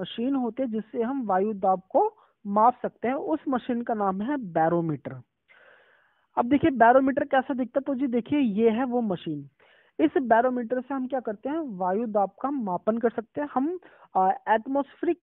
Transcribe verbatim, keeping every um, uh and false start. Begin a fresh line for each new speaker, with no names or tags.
Machine होती है जिससे हम वायु दाब को माप सकते हैं, उस मशीन का नाम है बैरोमीटर। अब देखिए बैरोमीटर कैसा दिखता है, तो जी देखिए ये है वो मशीन। इस बैरोमीटर से हम क्या करते हैं, वायु दाब का मापन कर सकते हैं। हम एटमॉस्फेरिक